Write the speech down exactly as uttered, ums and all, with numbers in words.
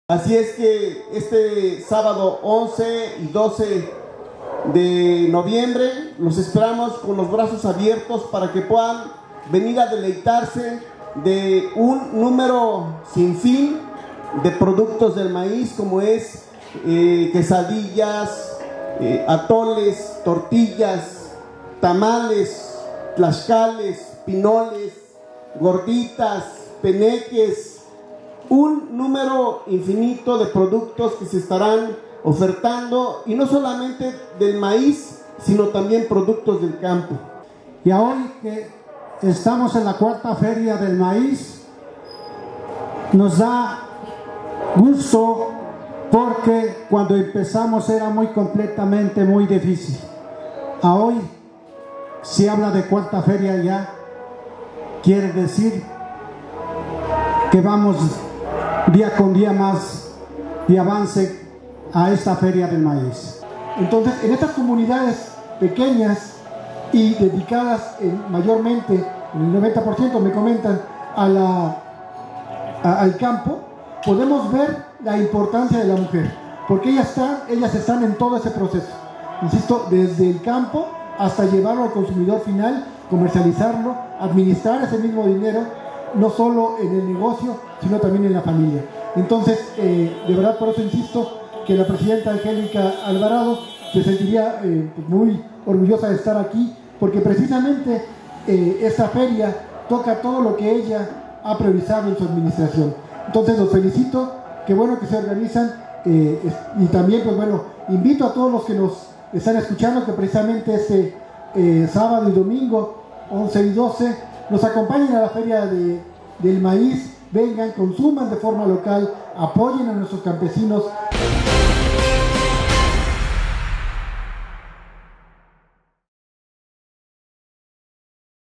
Así es que este sábado once y doce de noviembre los esperamos con los brazos abiertos para que puedan venir a deleitarse de un número sin fin de productos del maíz, como es eh, quesadillas, eh, atoles, tortillas, tamales, tlaxcales, pinoles, gorditas, peneques, un número infinito de productos que se estarán ofertando, y no solamente del maíz, sino también productos del campo. Y hoy que estamos en la cuarta feria del maíz, nos da gusto porque cuando empezamos era muy completamente muy difícil. A hoy se habla de cuarta feria, ya quiere decir que vamos día con día más de avance a esta feria del maíz. Entonces, en estas comunidades pequeñas y dedicadas en, mayormente, en el noventa por ciento me comentan, a la, a, al campo, podemos ver la importancia de la mujer, porque ellas están, ellas están en todo ese proceso, insisto, desde el campo hasta llevarlo al consumidor final, comercializarlo, administrar ese mismo dinero, no solo en el negocio, sino también en la familia. Entonces, eh, de verdad, por eso insisto que la presidenta Angélica Alvarado se sentiría eh, muy orgullosa de estar aquí, porque precisamente eh, esta feria toca todo lo que ella ha priorizado en su administración. Entonces, los felicito, qué bueno que se organizan, eh, y también, pues bueno, invito a todos los que nos están escuchando que precisamente este eh, sábado y domingo, once y doce, nos acompañen a la feria de, del maíz, vengan, consuman de forma local, apoyen a nuestros campesinos.